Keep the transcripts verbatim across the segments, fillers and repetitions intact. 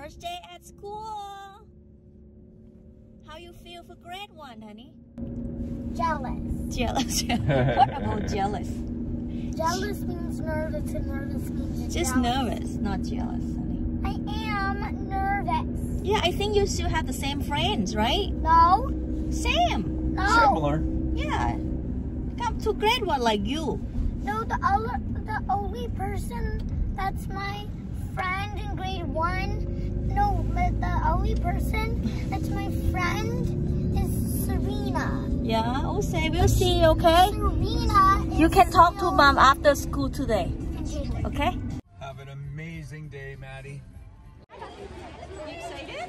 first day at school. How you feel for grade one, honey? Jealous. Jealous. What about jealous? Jealous means nervous, and nervous means just jealous. nervous, not jealous, honey. I am nervous. Yeah, I think you still have the same friends, right? No. Same. No. Similar. Yeah. Come to grade one like you. No, the other, the only person that's my friend in grade one. No, but the only person that's my friend is Serena. Yeah, we'll say we'll see, okay? Serena. You can talk to mom after school today, okay? Have an amazing day, Maddie. You excited?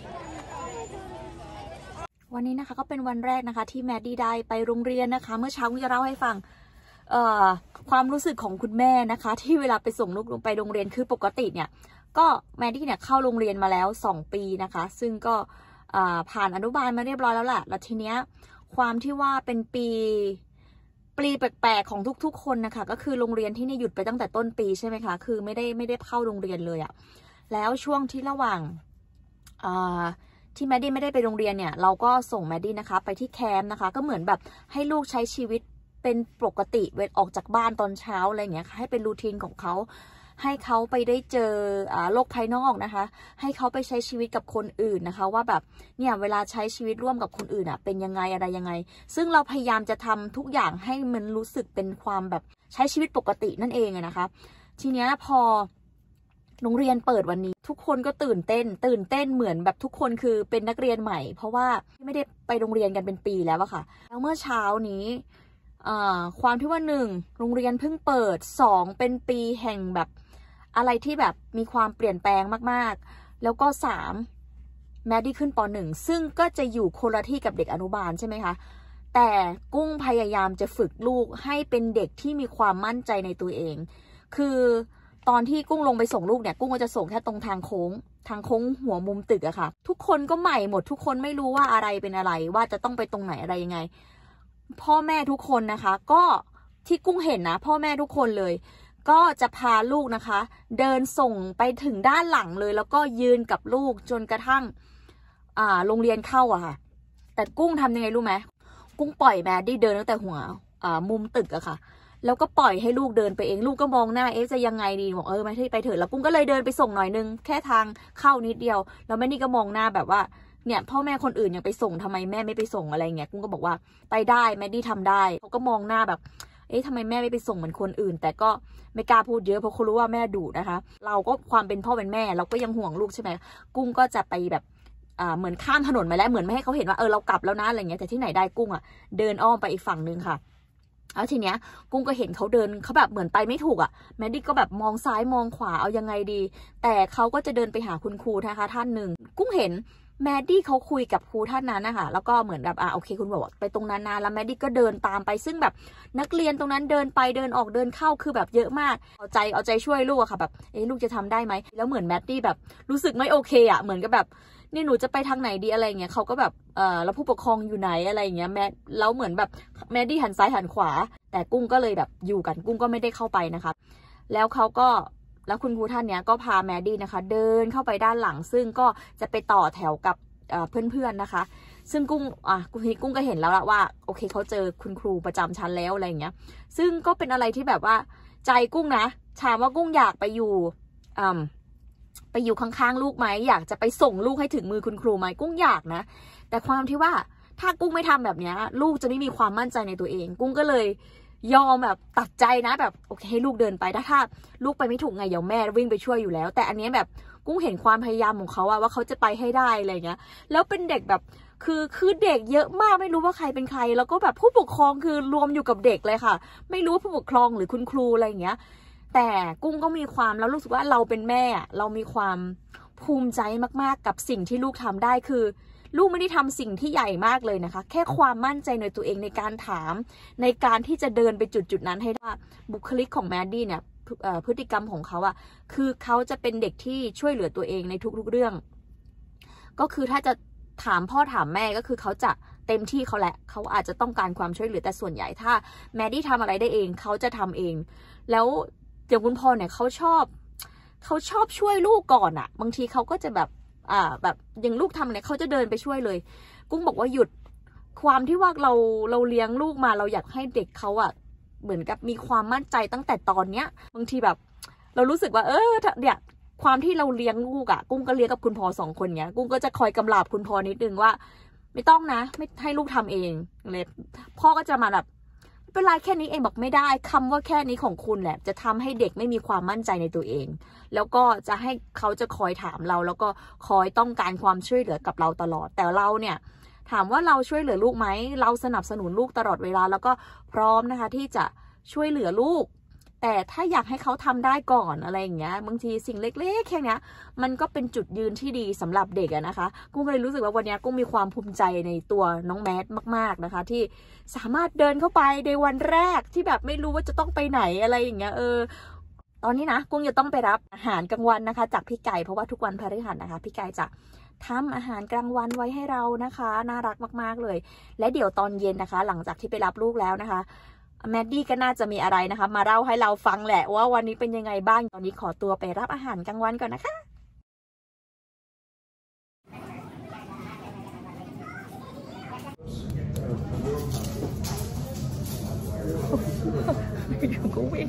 วันนี้นะคะก็เป็นวันแรกนะคะที่แมดดี้ได้ไปโรงเรียนนะคะเมื่อเช้าจะเล่าให้ฟังเอ่อความรู้สึกของคุณแม่นะคะที่เวลาไปส่งลูกไปโรงเรียนคือปกติเนี่ยก็แมดดี้เนี่ยเข้าโรงเรียนมาแล้วสองปีนะคะซึ่งก็ผ่านอนุบาลมาเรียบร้อยแล้วแหละแล้วทีเนี้ยความที่ว่าเป็นปีปีแปลกๆของทุกๆคนนะคะก็คือโรงเรียนที่นี่หยุดไปตั้งแต่ต้นปีใช่ไหมคะคือไม่ได้ไม่ได้เข้าโรงเรียนเลยอะแล้วช่วงที่ระหว่างที่แมดดี้ไม่ได้ไปโรงเรียนเนี่ยเราก็ส่งแมดดี้นะคะไปที่แคมป์นะคะก็เหมือนแบบให้ลูกใช้ชีวิตเป็นปกติเวลาออกจากบ้านตอนเช้าอะไรอย่างเงี้ยให้เป็นรูทีนของเขาให้เขาไปได้เจอโลกภายนอกนะคะให้เขาไปใช้ชีวิตกับคนอื่นนะคะว่าแบบเนี่ยเวลาใช้ชีวิตร่วมกับคนอื่นอ่ะเป็นยังไงอะไรยังไงซึ่งเราพยายามจะทำทุกอย่างให้มันรู้สึกเป็นความแบบใช้ชีวิตปกตินั่นเองนะคะทีเนี้ยพอโรงเรียนเปิดวันนี้ทุกคนก็ตื่นเต้นตื่นเต้นเหมือนแบบทุกคนคือเป็นนักเรียนใหม่เพราะว่าไม่ได้ไปโรงเรียนกันเป็นปีแล้วอะค่ะแล้วเมื่อเช้านี้ความที่ว่าหนึ่งโรงเรียนเพิ่งเปิดสองเป็นปีแห่งแบบอะไรที่แบบมีความเปลี่ยนแปลงมากๆแล้วก็สามแมดดี้ขึ้นปหนึ่งซึ่งก็จะอยู่คนละที่กับเด็กอนุบาลใช่ไหมคะแต่กุ้งพยายามจะฝึกลูกให้เป็นเด็กที่มีความมั่นใจในตัวเองคือตอนที่กุ้งลงไปส่งลูกเนี่ยกุ้งก็จะส่งแค่ตรงทางโค้งทางโค้งหัวมุมตึกอะค่ะทุกคนก็ใหม่หมดทุกคนไม่รู้ว่าอะไรเป็นอะไรว่าจะต้องไปตรงไหนอะไรยังไงพ่อแม่ทุกคนนะคะก็ที่กุ้งเห็นนะพ่อแม่ทุกคนเลยก็จะพาลูกนะคะเดินส่งไปถึงด้านหลังเลยแล้วก็ยืนกับลูกจนกระทั่งอ่าโรงเรียนเข้าอะค่ะแต่กุ้งทำยังไงรู้ไหมกุ้งปล่อยแมดดี้เดินตั้งแต่หัวอ่ามุมตึกอะค่ะแล้วก็ปล่อยให้ลูกเดินไปเองลูกก็มองหน้าเอ๊ะจะยังไงดีบอกเออไม่ให้ไปเถอะแล้วกุ้งก็เลยเดินไปส่งหน่อยนึงแค่ทางเข้านิดเดียวแล้วแม่นี่ก็มองหน้าแบบว่าเนี่ยพ่อแม่คนอื่นยังไปส่งทำไมแม่ไม่ไปส่งอะไรเงี้ยกุ้งก็บอกว่าไปได้แมดดี้ทำได้เขาก็มองหน้าแบบเอ๊ะทำไมแม่ไม่ไปส่งเหมือนคนอื่นแต่ก็ไม่กล้าพูดเยอะเพราะเขารู้ว่าแม่ดุนะคะเราก็ความเป็นพ่อเป็นแม่เราก็ยังห่วงลูกใช่ไหมกุ้งก็จะไปแบบอ่าเหมือนข้ามถนนมาแล้วเหมือนไม่ให้เขาเห็นว่าเออเรากลับแล้วนะอะไรเงี้ยแต่ที่ไหนได้กุ้งอ่ะเดินอ้อมไปอีกฝั่งนึงค่ะแล้วทีเนี้ยกุ้งก็เห็นเขาเดินเขาแบบเหมือนไปไม่ถูกอ่ะแมดดี้ก็แบบมองซ้ายมองขวาเอายังไงดีแต่เขาก็จะเดินไปหาคุณครูนะคะท่านหนึ่งกุ้งเห็นแมดดี้เขาคุยกับครูท่านนั้นนะคะแล้วก็เหมือนแบบอ่ะโอเคคุณบอกไปตรงนั้นนะแล้วแมดดี้ก็เดินตามไปซึ่งแบบนักเรียนตรงนั้นเดินไปเดินออกเดินเข้าคือแบบเยอะมากเอาใจเอาใจช่วยลูกอะค่ะแบบเอ๊ะลูกจะทำได้ไหมแล้วเหมือนแมดดี้แบบรู้สึกไม่โอเคอะเหมือนกับแบบนี่หนูจะไปทางไหนดีอะไรเงี้ยเขาก็แบบเออแล้วผู้ปกครองอยู่ไหนอะไรเงี้ยแมดแล้วเหมือนแบบแมดดี้หันซ้ายหันขวาแต่กุ้งก็เลยแบบอยู่กันกุ้งก็ไม่ได้เข้าไปนะคะแล้วเขาก็แล้วคุณครูท่านเนี้ยก็พาแมดดี้นะคะเดินเข้าไปด้านหลังซึ่งก็จะไปต่อแถวกับเพื่อนๆนะคะซึ่งกุ้งอ่ะกุ้งก็เห็นแล้วละว่าโอเคเขาเจอคุณครูประจำชั้นแล้วอะไรอย่างเงี้ยซึ่งก็เป็นอะไรที่แบบว่าใจกุ้งนะถามว่ากุ้งอยากไปอยู่อ่าไปอยู่ข้างๆลูกไหมอยากจะไปส่งลูกให้ถึงมือคุณครูไหมกุ้งอยากนะแต่ความที่ว่าถ้ากุ้งไม่ทำแบบนี้ลูกจะไม่มีความมั่นใจในตัวเองกุ้งก็เลยยอมแบบตัดใจนะแบบโอเคให้ลูกเดินไปถ้าถ้าลูกไปไม่ถูกไงเดี๋ยวแม่วิ่งไปช่วยอยู่แล้วแต่อันนี้แบบกุ้งเห็นความพยายามของเขาอะว่าเขาจะไปให้ได้อะไรเงี้ยแล้วเป็นเด็กแบบคือคือเด็กเยอะมากไม่รู้ว่าใครเป็นใครแล้วก็แบบผู้ปกครองคือรวมอยู่กับเด็กเลยค่ะไม่รู้ว่าผู้ปกครองหรือคุณครูอะไรเงี้ยแต่กุ้งก็มีความแล้วรู้สึกว่าเราเป็นแม่เรามีความภูมิใจมากๆกับสิ่งที่ลูกทำได้คือลูกไม่ได้ทำสิ่งที่ใหญ่มากเลยนะคะแค่ความมั่นใจในตัวเองในการถามในการที่จะเดินไปจุดจุดนั้นให้ได้บุคลิกของแมดดี้เนี่ยพฤติกรรมของเขาอะคือเขาจะเป็นเด็กที่ช่วยเหลือตัวเองในทุกๆเรื่องก็คือถ้าจะถามพ่อถามแม่ก็คือเขาจะเต็มที่เขาแหละเขาอาจจะต้องการความช่วยเหลือแต่ส่วนใหญ่ถ้าแมดดี้ทำอะไรได้เองเขาจะทำเองแล้วอย่างคุณพ่อเนี่ยเขาชอบเขาชอบช่วยลูกก่อนอะบางทีเขาก็จะแบบอ่าแบบอย่างลูกทำเนี่ยเขาจะเดินไปช่วยเลยกุ้งบอกว่าหยุดความที่ว่าเราเราเลี้ยงลูกมาเราอยากให้เด็กเขาอะเหมือนกับมีความมั่นใจตั้งแต่ตอนเนี้ยบางทีแบบเรารู้สึกว่าเออเนี่ยความที่เราเลี้ยงลูกอะกุ้งก็เลี้ยงกับคุณพ่อสองคนเนี้ยกุ้งก็จะคอยกำราบคุณพ่อนิดนึงว่าไม่ต้องนะไม่ให้ลูกทำเองเลยพ่อก็จะมาแบบเป็นไรแค่นี้เองบอกไม่ได้คำว่าแค่นี้ของคุณแหละจะทำให้เด็กไม่มีความมั่นใจในตัวเองแล้วก็จะให้เขาจะคอยถามเราแล้วก็คอยต้องการความช่วยเหลือกับเราตลอดแต่เราเนี่ยถามว่าเราช่วยเหลือลูกไหมเราสนับสนุนลูกตลอดเวลาแล้วก็พร้อมนะคะที่จะช่วยเหลือลูกแต่ถ้าอยากให้เขาทำได้ก่อนอะไรอย่างเงี้ยบางทีสิ่งเล็กๆแค่นี้มันก็เป็นจุดยืนที่ดีสำหรับเด็กอะนะคะกุ้งก็เลยรู้สึกว่าวันนี้กุ้งมีความภูมิใจในตัวน้องแมทมากๆนะคะที่สามารถเดินเข้าไปในวันแรกที่แบบไม่รู้ว่าจะต้องไปไหนอะไรอย่างเงี้ยเออตอนนี้นะกุ้งจะต้องไปรับอาหารกลางวันนะคะจากพี่ไก่เพราะว่าทุกวันพฤหัสนะคะพี่ไก่จะทำอาหารกลางวันไว้ให้เรานะคะน่ารักมากๆเลยและเดี๋ยวตอนเย็นนะคะหลังจากที่ไปรับลูกแล้วนะคะแมดดี้ก็น่าจะมีอะไรนะคะมาเล่าให้เราฟังแหละว่าวันนี้เป็นยังไงบ้างตอนนี้ขอตัวไปรับอาหารกลางวันก่อนนะคะอยู่ก็วิ่ง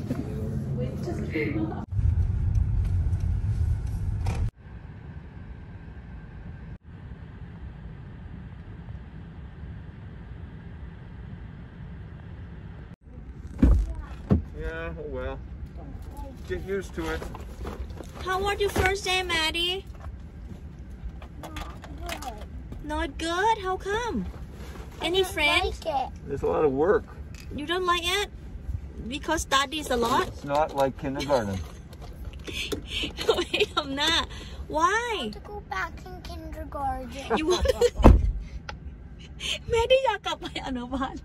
Yeah, oh well. Get used to it. How was your first day, Maddie? Not good. How come? Any friends? Like it. There's a lot of work. You don't like it? Because studies a lot? It's not like kindergarten. Wait, I'm not. Why? I want to go back in kindergarten. You want? Maddie อยากกลับไปอนุบาล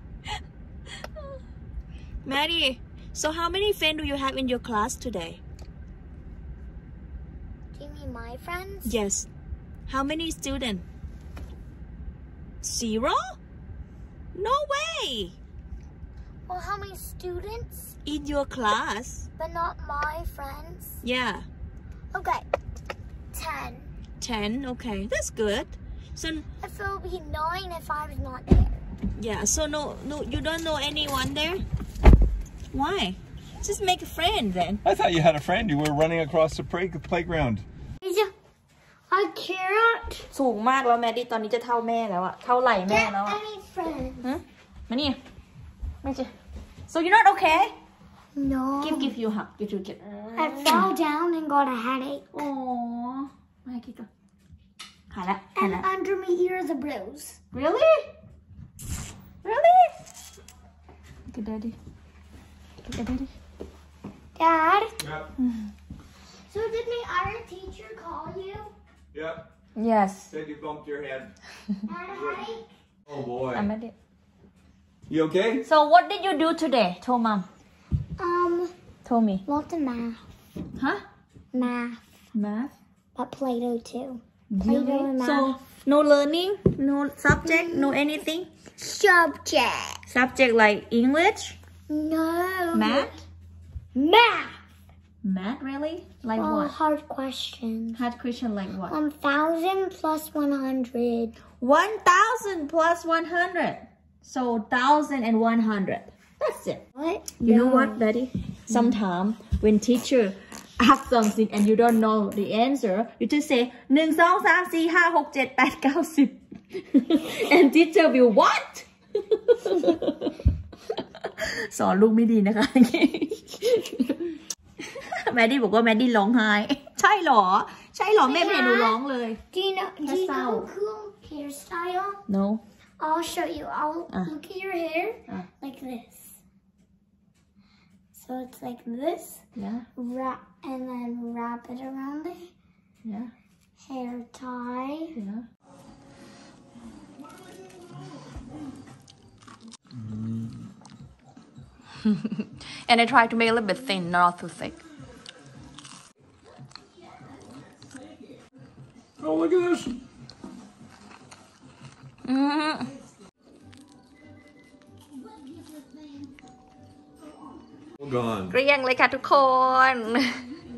Maddie, so how many friends do you have in your class today? Do you mean my friends? Yes. How many students? Zero? No way. Well, how many students? In your class? But not my friends. Yeah. Okay. Ten. Ten. Okay, that's good. So If it would be nine if I was not there. yeah. So no, no, you don't know anyone there. Why? Just make a friend then. I thought you had a friend. You were running across the play playground. I can't. สูงมากแล้วแมดดี้ตอนนี้จะเท่าแม่แล้วอะเท่าไหร่แม่ Get แล้วอะ any friends. ฮะมานี่ไม่ใช่ so you're not okay No. give give you hug give you give I fell down and got a headache. โอ้ไม่คิดก่อนหายละหาย And ละ under my ears a bruise. really really look at daddy look at daddy Dad? Yep. So did my art teacher call you? Yep. yes Said you bumped your head. Had a headache? Oh boy. I'm at it You okay? so what did you do today told mom Um, told me lots of math. huh Math. math But Play-Doh too. really Play-Doh and so math. no learning no subject no anything Subject. subject like English No. math Math. math really like Oh, what hard questions. hard question like what One thousand plus one hundred. one thousand plus one hundred so thousand and one hundred that's it What? you know No. what Betty sometimes when teacher ask something and you don't know the answer you just say หนึ่ง สอง สาม สี่ ห้า หก เจ็ด แปด เก้า สิบ and teacher will what สอนลูกไม่ดีนะคะแมดดี้บอกว่าแมดดี้ร้องไห้ใช่หรอใช่หรอแม่ไม่เห็นหนูร้องเลย Do you know? Do you That's know how- a cool hairstyle? no I'll show you. I'll Uh. look at your hair Uh. like this. So it's like this, yeah wrap, and then wrap it around the yeah hair tie. yeah and I try to make it a little bit thin, not too thick. Oh, look at this. Mm-hmm. Gone. เรียงเลยค่ะทุกคน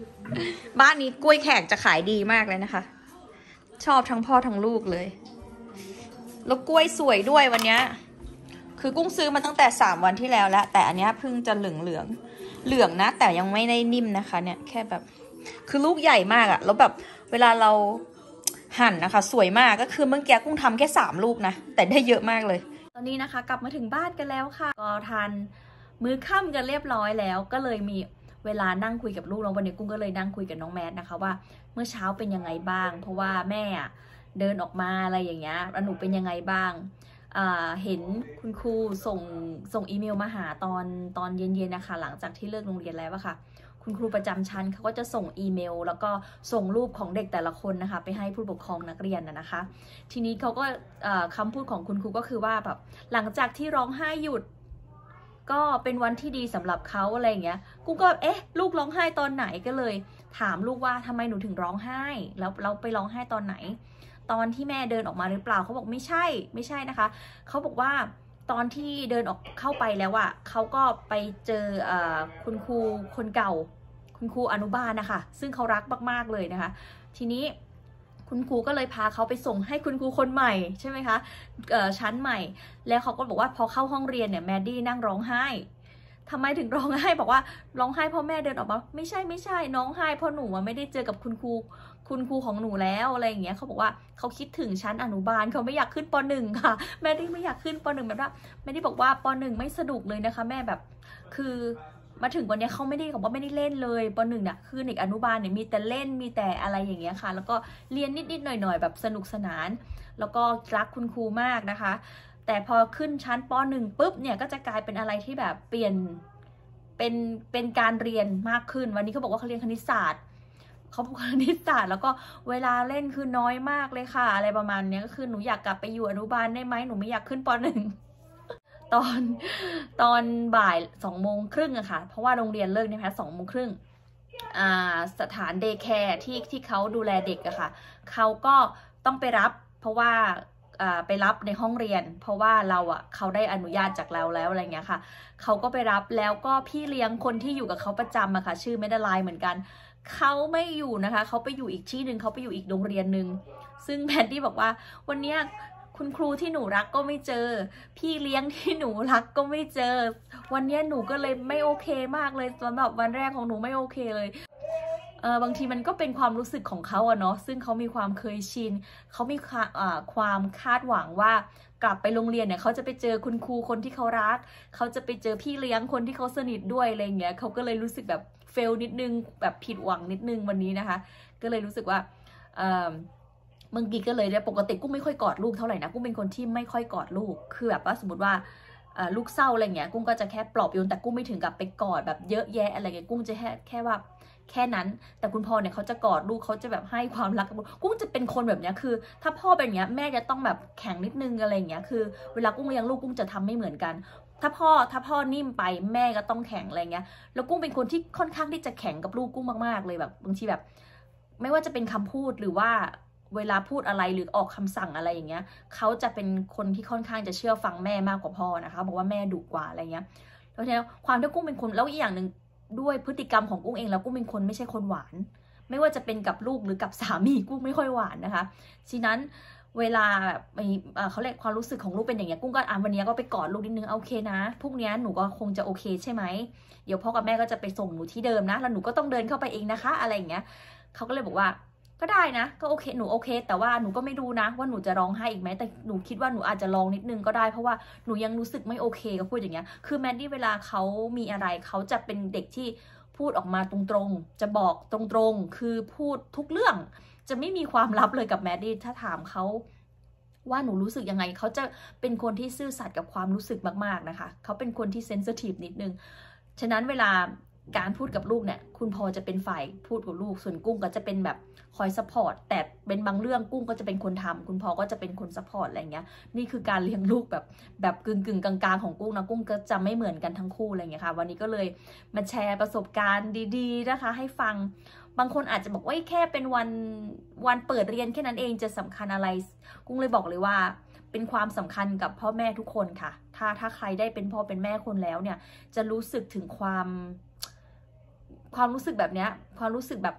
บ้านนี้กล้วยแขกจะขายดีมากเลยนะคะชอบทั้งพ่อทั้งลูกเลยแล้วกล้วยสวยด้วยวันนี้คือกุ้งซื้อมาตั้งแต่สามวันที่แล้วแล้วแต่อันนี้เพิ่งจะเหลืองเหลืองเหลืองนะแต่ยังไม่ได้นิ่มนะคะเนี่ยแค่แบบคือลูกใหญ่มากอะแล้วแบบเวลาเราหั่นนะคะสวยมากก็คือเมื่อกี้กุ้งทำแค่สามลูกนะแต่ได้เยอะมากเลยตอนนี้นะคะกลับมาถึงบ้านกันแล้วค่ะก็ทานมื้อค่ำกันเรียบร้อยแล้วก็เลยมีเวลานั่งคุยกับลูกแล้ววันนี้กุ้งก็เลยนั่งคุยกับน้องแมทนะคะว่าเมื่อเช้าเป็นยังไงบ้างเพราะว่าแม่เดินออกมาอะไรอย่างเงี้ยแล้วหนูเป็นยังไงบ้างเห็นคุณครูส่งส่งอีเมลมาหาตอนตอนเย็นๆนะคะหลังจากที่เลิกโรงเรียนแล้วอะค่ะคุณครูประจำชั้นเขาก็จะส่งอีเมลแล้วก็ส่งรูปของเด็กแต่ละคนนะคะไปให้ผู้ปกครองนักเรียนนะคะทีนี้เขาก็คำพูดของคุณครูก็คือว่าแบบหลังจากที่ร้องไห้หยุดก็เป็นวันที่ดีสำหรับเขาอะไรอย่างเงี้ยกูก็เอ๊ะลูกร้องไห้ตอนไหนก็เลยถามลูกว่าทำไมหนูถึงร้องไห้แล้วเราไปร้องไห้ตอนไหนตอนที่แม่เดินออกมาหรือเปล่าเขาบอกไม่ใช่ไม่ใช่นะคะเขาบอกว่าตอนที่เดินออกเข้าไปแล้วอะเขาก็ไปเจอคุณครูคนเก่าคุณครูอนุบาลนะคะซึ่งเขารักมากๆเลยนะคะทีนี้คุณครูก็เลยพาเขาไปส่งให้คุณครูคนใหม่ใช่ไหมคะชั้นใหม่แล้วเขาก็บอกว่าพอเข้าห้องเรียนเนี่ยแมดดี้นั่งร้องไห้ทำไมถึงร้องไห้บอกว่าร้องไห้เพราะแม่เดินออกมาไม่ใช่ไม่ใช่น้องไห้เพราะหนูไม่ได้เจอกับคุณครูคุณครูของหนูแล้วอะไรอย่างเงี้ยเขาบอกว่าเขาคิดถึงชั้นอนุบาลเขาไม่อยากขึ้นปหนึ่งค่ะแม่ได้ไม่อยากขึ้นปหนึ่งแบบว่าแม่ได้บอกว่าปหนึ่งไม่สนุกเลยนะคะแม่แบบคือมาถึงวันนี้เขาไม่ได้บอกว่าไม่ได้เล่นเลยปหนึ่งเนี่ยคือเด็กอนุบาลเนี่ยมีแต่เล่นมีแต่อะไรอย่างเงี้ยค่ะแล้วก็เรียนนิดๆหน่อยๆแบบสนุกสนานแล้วก็รักคุณครูมากนะคะแต่พอขึ้นชั้นปหนึ่งปุ๊บเนี่ยก็จะกลายเป็นอะไรที่แบบเปลี่ยนเป็นเป็นการเรียนมากขึ้นวันนี้เขาบอกว่าเขาเรียนคณิตศาสตร์เขาบอกคณิตศาสตร์แล้วก็เวลาเล่นคือน้อยมากเลยค่ะอะไรประมาณนี้ก็คือหนูอยากกลับไปอยู่อนุบาลได้ไหมหนูไม่อยากขึ้นปหนึ่งตอนตอนบ่ายสองโมงครึ่งอะค่ะเพราะว่าโรงเรียนเลิกนะคะสองโมงครึ่งสถานเดย์แคร์ที่ที่เขาดูแลเด็กอะค่ะเขาก็ต้องไปรับเพราะว่าไปรับในห้องเรียนเพราะว่าเราอะเขาได้อนุญาตจากเราแล้วอะไรเงี้ยค่ะเขาก็ไปรับแล้วก็พี่เลี้ยงคนที่อยู่กับเขาประจำอะค่ะชื่อเมดไลน์เหมือนกันเขาไม่อยู่นะคะเขาไปอยู่อีกที่หนึ่งเขาไปอยู่อีกโรงเรียนหนึ่งซึ่งแพนดี้บอกว่าวันนี้คุณครูที่หนูรักก็ไม่เจอพี่เลี้ยงที่หนูรักก็ไม่เจอวันนี้หนูก็เลยไม่โอเคมากเลยสำหรับวันแรกของหนูไม่โอเคเลยเออบางทีมันก็เป็นความรู้สึกของเขาอะเนาะซึ่งเขามีความเคยชินเขามีความคาดหวังว่ากลับไปโรงเรียนเนี่ยเขาจะไปเจอคุณครูคนที่เขารักเขาจะไปเจอพี่เลี้ยงคนที่เขาสนิทด้วยอะไรเงี้ยเขาก็เลยรู้สึกแบบเฟลนิดนึงแบบผิดหวังนิดนึงวันนี้นะคะก็เลยรู้สึกว่าเออเมื่อกี้ก็เลยเนี่ยปกติกุ้งไม่ค่อยกอดลูกเท่าไหร่นะกุ้งเป็นคนที่ไม่ค่อยกอดลูกคือแบบว่าสมมติว่าลูกเศร้าอะไรเงี้ยกุ้งก็จะแค่ปลอบโยนแต่กุ้งไม่ถึงกับไปกอดแบบเยอะแยะอะไรเงี้ยกุ้งจะแค่แค่ว่าแค่นั้นแต่คุณพ่อเนี่ยเขาจะกอดลูกเขาจะแบบให้ความรักกุ้งจะเป็นคนแบบเนี้ยคือถ้าพ่อเป็นอย่างเงี้ยแม่จะต้องแบบแข็งนิดนึงอะไรเงี้ยคือเวลากุ้งเลี้ยงลูกกุ้งจะทำไม่เหมือนกันถ้าพ่อถ้าพ่อนิ่มไปแม่ก็ต้องแข็งอะไรเงี้ยแล้วกุ้งเป็นคนที่ค่อนข้างที่จะแข็งกับลูกกุ้งมากๆเลยแบบบางทีแบบไม่ว่าจะเป็นคำพูดหรือว่าเวลาพูดอะไรหรือออกคำสั่งอะไรอย่างเงี้ยเขาจะเป็นคนที่ค่อนข้างจะเชื่อฟังแม่มากกว่าพ่อนะคะบอกว่าแม่ดุกว่าอะไรเงี้ยแล้วทีนี้ความที่กุ้งเป็นคนแล้วอีกอย่างหนึ่งด้วยพฤติกรรมของกุ้งเองแล้วกุ้งเป็นคนไม่ใช่คนหวานไม่ว่าจะเป็นกับลูกหรือกับสามีกุ้งไม่ค่อยหวานนะคะฉะนั้นเวลาแบบเขาเรียกความรู้สึกของลูกเป็นอย่างเงี้ยกุ้งก็อ่ะวันนี้ก็ไปกอดลูกนิดนึงโอเคนะพรุ่งนี้หนูก็คงจะโอเคใช่ไหมเดี๋ยวพ่อกับแม่ก็จะไปส่งหนูที่เดิมนะแล้วหนูก็ต้องเดินเข้าไปเองนะคะอะไรอย่างเงี้ยเขาก็เลยบอกว่าก็ได้นะก็โอเคหนูโอเคแต่ว่าหนูก็ไม่รู้นะว่าหนูจะร้องไห้อีกไหมแต่หนูคิดว่าหนูอาจจะร้องนิดนึงก็ได้เพราะว่าหนูยังรู้สึกไม่โอเคก็พูดอย่างเงี้ยคือแมดดี้เวลาเขามีอะไรเขาจะเป็นเด็กที่พูดออกมาตรงๆจะบอกตรงๆคือพูดทุกเรื่องจะไม่มีความลับเลยกับแมดดี้ถ้าถามเขาว่าหนูรู้สึกยังไงเขาจะเป็นคนที่ซื่อสัตย์กับความรู้สึกมากๆนะคะเขาเป็นคนที่เซนซิทีฟนิดนึงฉะนั้นเวลาการพูดกับลูกเนี่ยคุณพ่อจะเป็นฝ่ายพูดกับลูกส่วนกุ้งก็จะเป็นแบบคอยซัพพอร์ตแต่เป็นบางเรื่องกุ้งก็จะเป็นคนทำคุณพ่อก็จะเป็นคนซัพพอร์ตอะไรเงี้ยนี่คือการเลี้ยงลูกแบบแบบกึ่งกึ่งกลางๆของกุ้งนะกุ้งก็จะไม่เหมือนกันทั้งคู่อะไรเงี้ยค่ะวันนี้ก็เลยมาแชร์ประสบการณ์ดีๆนะคะให้ฟังบางคนอาจจะบอกว่าแค่เป็นวันวันเปิดเรียนแค่นั้นเองจะสำคัญอะไรกุ้งเลยบอกเลยว่าเป็นความสำคัญกับพ่อแม่ทุกคนค่ะถ้าถ้าใครได้เป็นพ่อเป็นแม่คนแล้วเนี่ยจะรู้สึกถึงความความรู้สึกแบบเนี้ยความรู้สึกแบบ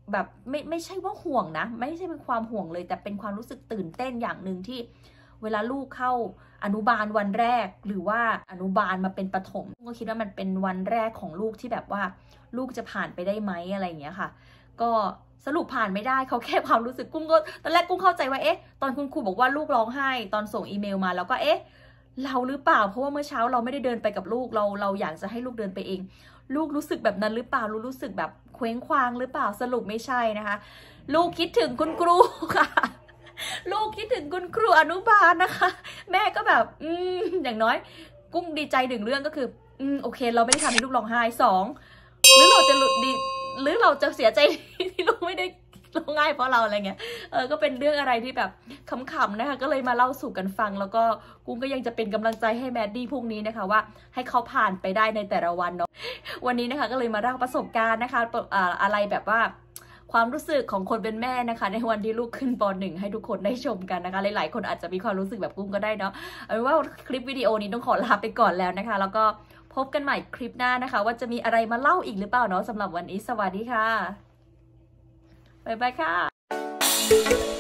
แบบไม่ไม่ใช่ว่าห่วงนะไม่ใช่เป็นความห่วงเลยแต่เป็นความรู้สึกตื่นเต้นอย่างหนึ่งที่เวลาลูกเข้าอนุบาลวันแรกหรือว่าอนุบาลมาเป็นประถมก็คิดว่ามันเป็นวันแรกของลูกที่แบบว่าลูกจะผ่านไปได้ไหมอะไรอย่างเงี้ยค่ะก็สรุปผ่านไม่ได้เขาแค่ความรู้สึกกุ้งก็ตอนแรกกุ้งเข้าใจว่าเอ๊ะตอนคุณครูบอกว่าลูกร้องไห้ตอนส่งอีเมลมาแล้วก็เอ๊ะเราหรือเปล่าเพราะว่าเมื่อเช้าเราไม่ได้เดินไปกับลูกเราเราอยากจะให้ลูกเดินไปเองลูกรู้สึกแบบนั้นหรือเปล่าลูกรู้สึกแบบเคว้งคว้างหรือเปล่าสรุปไม่ใช่นะคะลูกคิดถึงคุณครูค่ะลูกคิดถึงคุณครูอนุบาลนะคะแม่ก็แบบอืมอย่างน้อยกุ้งดีใจหนึ่งเรื่องก็คืออืมโอเคเราไม่ได้ทำให้ลูกร้องไห้สองหรือเราจะดีหรือเราจะเสียใจที่ลูกไม่ได้ร้องไห้เพราะเราอะไรเงี้ยเออก็เป็นเรื่องอะไรที่แบบขำๆนะคะก็เลยมาเล่าสู่กันฟังแล้วก็กุ้งก็ยังจะเป็นกำลังใจให้แมดดี้พรุ่งนี้นะคะว่าให้เขาผ่านไปได้ในแต่ละวันเนาะวันนี้นะคะก็เลยมาเล่าประสบการณ์นะคะอะไรแบบว่าความรู้สึกของคนเป็นแม่นะคะในวันที่ลูกขึ้นป.หนึ่งให้ทุกคนได้ชมกันนะคะหลายๆคนอาจจะมีความรู้สึกแบบกุ้งก็ได้เนาะเอาเป็นว่าคลิปวิดีโอนี้ต้องขอลาไปก่อนแล้วนะคะแล้วก็พบกันใหม่คลิปหน้านะคะว่าจะมีอะไรมาเล่าอีกหรือเปล่าเนาะสำหรับวันนี้สวัสดีค่ะบ๊ายบายค่ะ